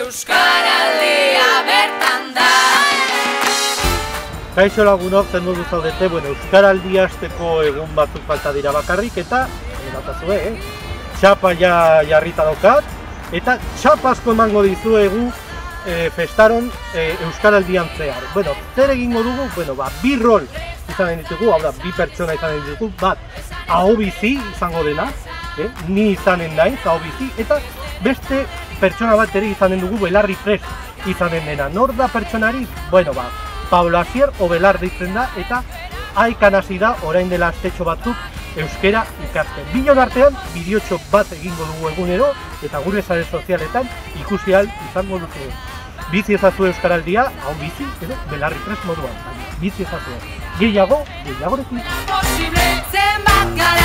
Euskaraldia bertan da. Kaixo lagunok, zen modu zaudete, Euskaraldia hasteko egun batzuk falta dira bakarrik, eta, batazue, txapa jarrita daukat, eta txapa asko emango dizuegu festaron Euskaraldian zehar. Zer egingo dugu? Bi rol izanen ditugu, hau da, bi pertsona izanen ditugu, bat, ahobizi izango dena, ni izanen naiz, ahobizi, eta beste pertsona bat ere izanen dugu belarri prest izanen dena. Nor da pertsonari? Pablo Asier Obelar deitzen da, eta haikan hasi da orain dela astetxo batzuk euskera ikasten. Bion artean, bideotxo bat egingo dugu egunero, eta gure sare sozialetan ikusi ahal izango duzu. Bizi ezazue Euskaraldia, hau bizi, edo belarri prest moduan. Bizi ezazue. Gehiagorekin. Posible zenbat gara